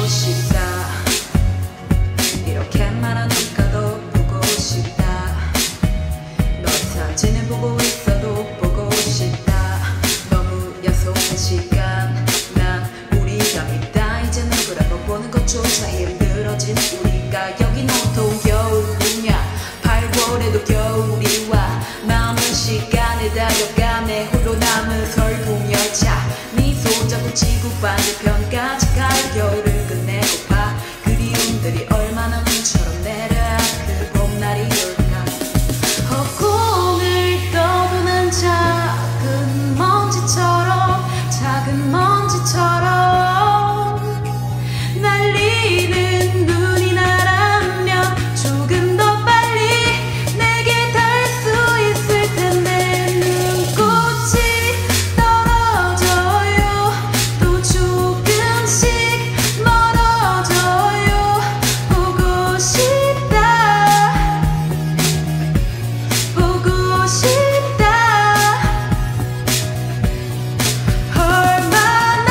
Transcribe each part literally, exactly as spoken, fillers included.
싶다. 이렇게 말하니까도 보고 싶다. 너의 사진을 보고 있어도 보고 싶다. 너무 야속한 시간. 난 우리가 믿다. 이제는 그라고 보는 것조차 힘들어진 우리가 여긴 온통 겨울뿐이야. 팔월에도 겨울이 와. 남은 시간을 달려가네. 홀로 남은 설국열차. 미소 잡고 지구 반대편까지 갈 겨울을 끝내고파. 그리움들이 얼마나 눈처럼 내려야 그 봄날이 올까. 허공을 떠도는 작은 먼지처럼 작은 먼지처럼 날리는 눈이 나라면 조금 더 빨리 내게 닿을 수 있을 텐데. 눈꽃이 떨어져요. 또 조금씩 멀어져요. 보고 싶다. 보고 싶다. 얼마나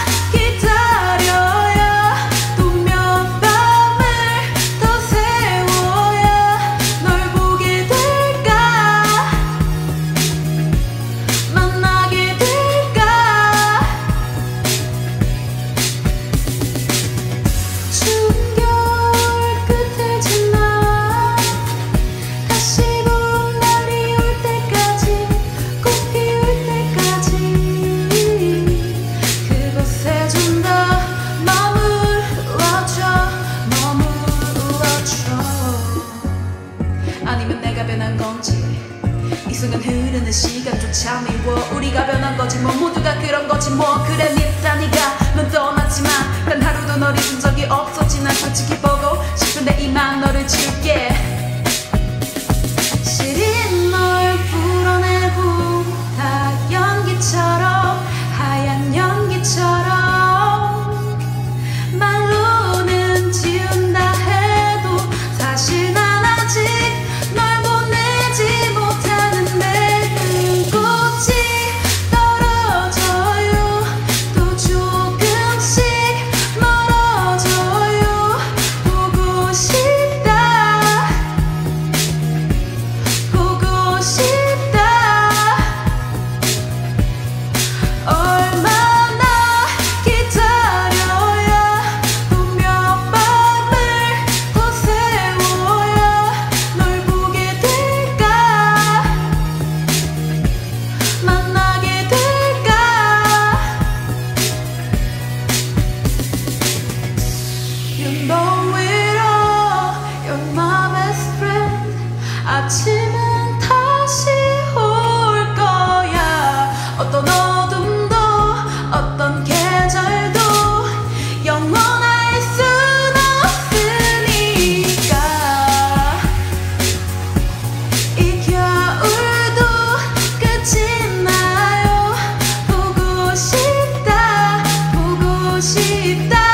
기다려야 또 몇 밤을 더 세워야 널 보게 될까. 만나게 될까. 추운 겨울 끝을 지나 다시 봄 날이 올 때까지 꽃 피울 때까지 그곳에 좀 더 머물러줘. 머물러줘. 아니면 내가 변한 건지 이 순간 흐르는 시간조차 미워. 우리가 변한 거지 뭐. 모두가 그런 거지 뭐. 그래 밉다. 네가 넌 떠났지만 단 하루도 널 잊은 적이 없었지. 난 솔직히 보고 싶은데 이만 너를 지울게. 시린 널 불어내고 다 연기처럼 하얀 연기처럼 말로는 지운다 해도 사실 난 아직 널 보내지 못하는데. 눈꽃이 떨어져요. 또 조금씩 멀어져요. 보고 싶다. 보고 싶다. 얼마나 기다려야 또 몇 밤을 더 세워야 널 보게 될까. 만나게 될까. You know it all. You're my best friend. 아침은 다시 올 거야. 어떤 어둠도 어떤 계절도 영원할 순 없으니까. 이 겨울도 끝이 나요. 보고 싶다. 보고 싶다.